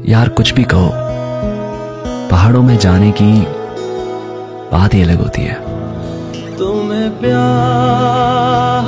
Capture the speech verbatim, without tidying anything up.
यार कुछ भी कहो, पहाड़ों में जाने की बात ही अलग होती है। तुम्हें प्यार